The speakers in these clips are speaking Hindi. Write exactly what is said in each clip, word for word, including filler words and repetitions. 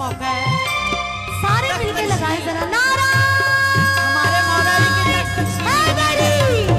मौका है, सारे मिलके लगाए जरा नारा हमारे मौलाना की हैदरी।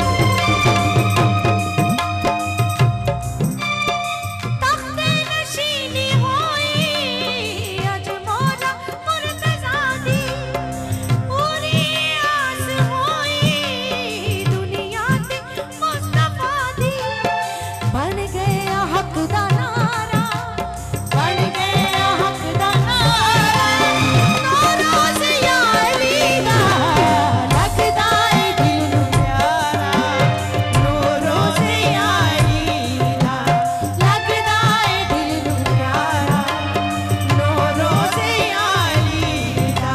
तख्ते नशीनी होई अज मौला मुर्तज़ा दी, पूरी आस होई दुनिया ते मुस्तफा दी। बन गया हक दा नारा, बन गया हक दा नारा, नौरोज़ या अली दा लगदा है दिल नूं प्यारा, नौरोज़ या अली दा लगदा है दिल नूं प्यारा, नौरोज़ या अली दा।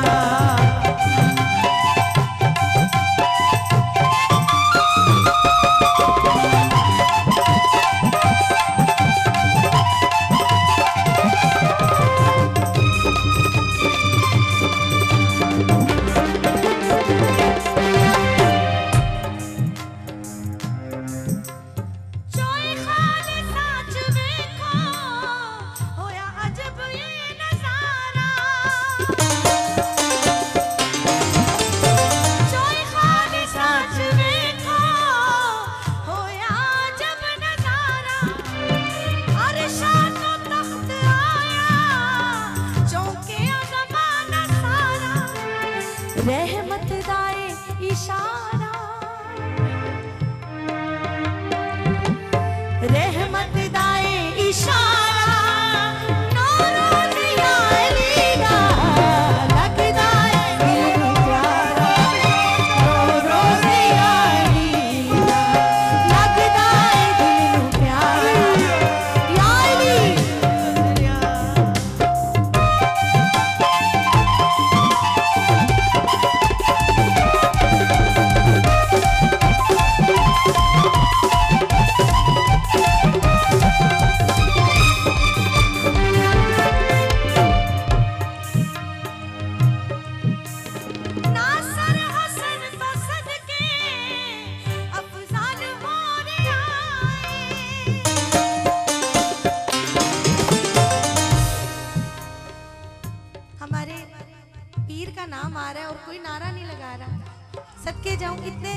जोए खाले साच वेखो होया अजब ये नजारा, जोए खाले साच वेखो होया अजब नजारा। अरशा तो तख्त आया चौंके ज़माना सारा, रहमत दाए इशारा, रहमत दाए इशारा, नौरोज़ या अली दा लगदा है दिल नूं प्यारा, नौरोज़ या अली दा लगदा है दिल नूं प्यारा, या अली। नासर हसन तो सदके अफजाल हो रे आए, हमारे पीर का नाम आ रहा है और कोई नारा नहीं लगा रहा। सदके जाऊं इतने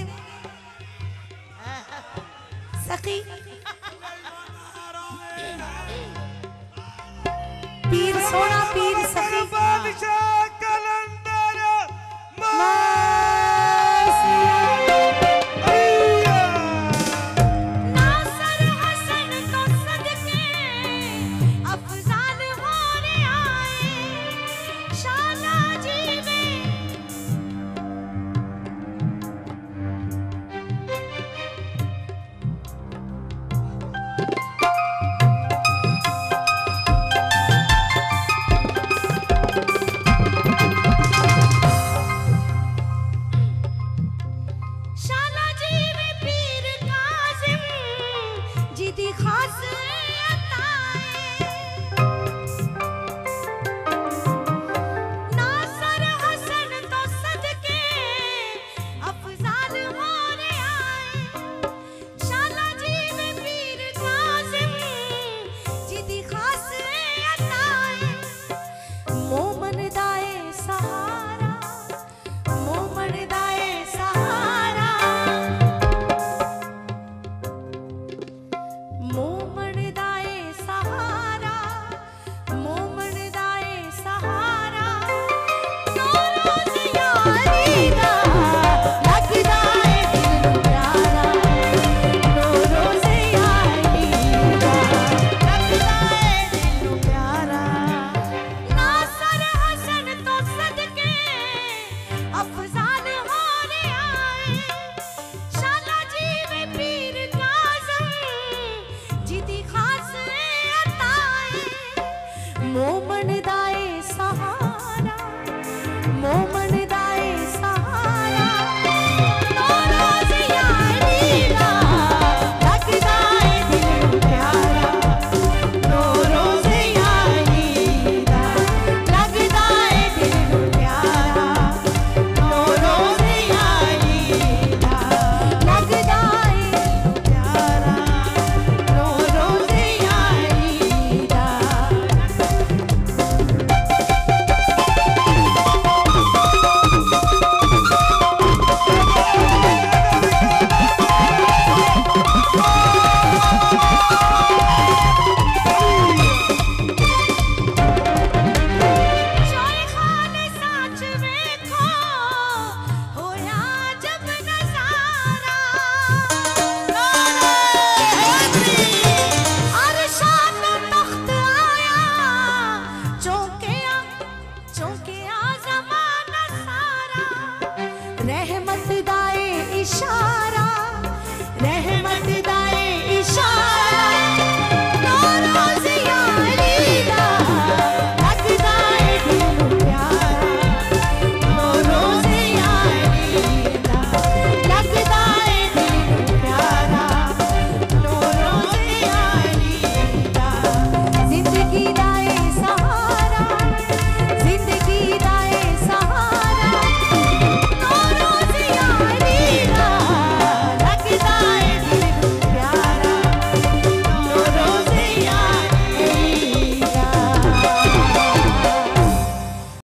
सखी पीर सोना पीर सखी बादशाह कलंदर नासर हसन तो सदके अफजाल हो रे आए, शाला जी में बच्चों के